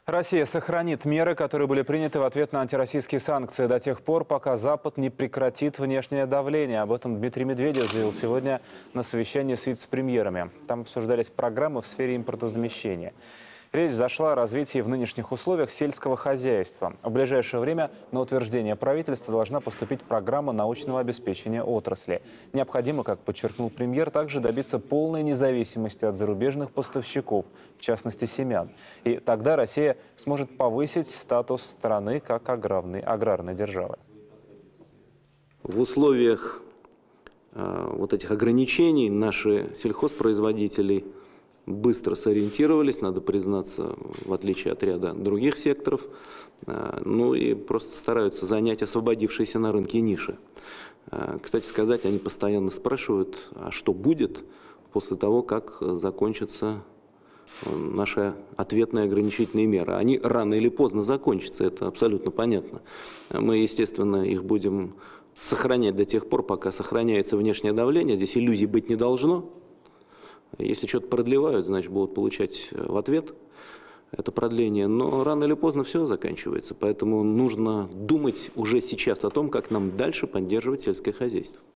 Россия сохранит меры, которые были приняты в ответ на антироссийские санкции до тех пор, пока Запад не прекратит внешнее давление. Об этом Дмитрий Медведев заявил сегодня на совещании с вице-премьерами. Там обсуждались программы в сфере импортозамещения. Речь зашла о развитии в нынешних условиях сельского хозяйства. В ближайшее время на утверждение правительства должна поступить программа научного обеспечения отрасли. Необходимо, как подчеркнул премьер, также добиться полной независимости от зарубежных поставщиков, в частности семян. И тогда Россия сможет повысить статус страны как аграрной державы. В условиях вот этих ограничений наши сельхозпроизводители быстро сориентировались, надо признаться, в отличие от ряда других секторов, ну и просто стараются занять освободившиеся на рынке ниши. Кстати сказать, они постоянно спрашивают, а что будет после того, как закончатся наши ответные ограничительные меры. Они рано или поздно закончатся, это абсолютно понятно. Мы, естественно, их будем сохранять до тех пор, пока сохраняется внешнее давление, здесь иллюзий быть не должно. Если что-то продлевают, значит, будут получать в ответ это продление. Но рано или поздно все заканчивается. Поэтому нужно думать уже сейчас о том, как нам дальше поддерживать сельское хозяйство.